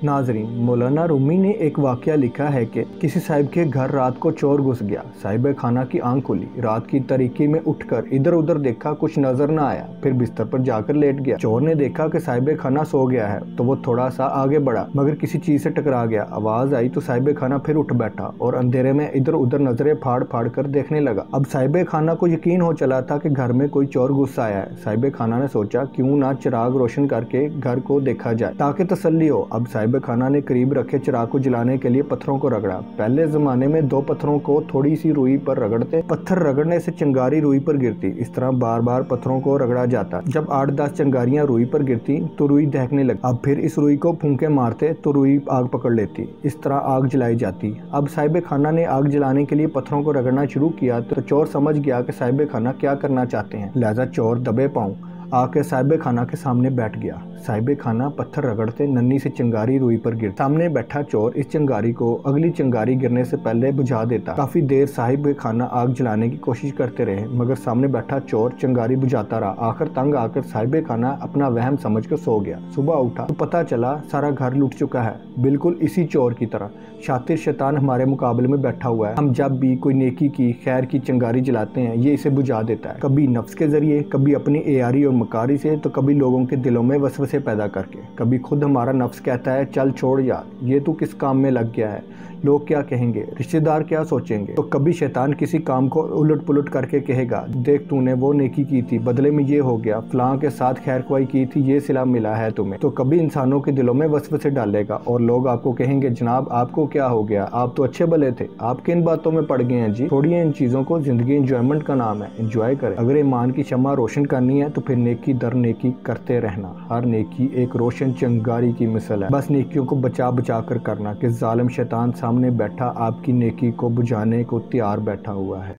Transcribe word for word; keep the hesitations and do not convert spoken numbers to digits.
नाजरीन, मौलाना रूमी ने एक वाकया लिखा है कि किसी साहिब के घर रात को चोर घुस गया। साहिब खाना की आंख खुली, रात की तारीकी में उठकर इधर उधर देखा, कुछ नजर न आया। फिर बिस्तर पर जाकर लेट गया। चोर ने देखा कि साहिब खाना सो गया है तो वो थोड़ा सा आगे बढ़ा, मगर किसी चीज से टकरा गया। आवाज आई तो साहिब खाना फिर उठ बैठा और अंधेरे में इधर उधर नजरें फाड़ फाड़ कर देखने लगा। अब साहिब खाना को यकीन हो चला था कि घर में कोई चोर घुस आया है। साहिब खाना ने सोचा, क्यों ना चिराग रोशन करके घर को देखा जाए ताकि तसल्ली हो। अब साहिब खाना ने करीब रखे चिराग को जलाने के लिए पत्थरों को रगड़ा। पहले जमाने में दो पत्थरों को थोड़ी सी रुई पर रगड़ते, पत्थर रगड़ने से चिंगारी रुई पर गिरती। इस तरह बार बार पत्थरों को रगड़ा जाता। जब आठ दस चिंगारियां रुई पर गिरती तो रुई दहकने लगी। अब फिर इस रुई को फूंके मारते तो रुई आग पकड़ लेती। इस तरह आग जलाई जाती। अब साहिब खाना ने आग जलाने के लिए पत्थरों को रगड़ना शुरू किया तो चोर समझ गया कि साहिब खाना क्या करना चाहते हैं। लिहाजा चोर दबे पांव आके साहिब खाना के सामने बैठ गया। साहिब खाना पत्थर रगड़ते नन्ही से चिंगारी रुई पर गिर। सामने बैठा चोर इस चिंगारी को अगली चिंगारी गिरने से पहले बुझा देता। काफी देर साहिब खाना आग जलाने की कोशिश करते रहे, मगर सामने बैठा चोर चिंगारी बुझाता रहा। आखिर तंग आकर साहिब खाना अपना वहम समझ कर सो गया। सुबह उठा तो पता चला सारा घर लुट चुका है, बिल्कुल इसी चोर की तरह। शातिर शैतान हमारे मुकाबले में बैठा हुआ है। हम जब भी कोई नेकी की खैर की चिंगारी जलाते हैं, ये इसे बुझा देता है, कभी नफ्स के जरिए, कभी अपनी एयारी और मकारी से, तो कभी लोगों के दिलों में वसवसे पैदा करके। कभी खुद हमारा नफ्स कहता है, चल छोड़ यार, ये तू किस काम में लग गया है, लोग क्या कहेंगे, रिश्तेदार क्या सोचेंगे। तो कभी शैतान किसी काम को उलट पुलट करके कहेगा, देख तूने वो नेकी की थी, बदले में ये हो गया, फलां के साथ खैर खुआई की थी, ये सिला मिला है तुम्हें। तो कभी इंसानों के दिलों में वसवसे डालेगा और लोग आपको कहेंगे, जनाब आपको क्या हो गया, आप तो अच्छे भले थे, आप किन बातों में पड़ गए हैं जी। छोड़िए इन चीजों को, जिंदगी एंजॉयमेंट का नाम है, एंजॉय करें। अगर ईमान की शम्मा रोशन करनी है तो फिर नेकी दर नेकी करते रहना। हर नेकी एक रोशन चिंगारी की मिसाल है, बस नेकियों को बचा बचा कर करना कि जालिम शैतान सामने बैठा आपकी नेकी को बुझाने को तैयार बैठा हुआ है।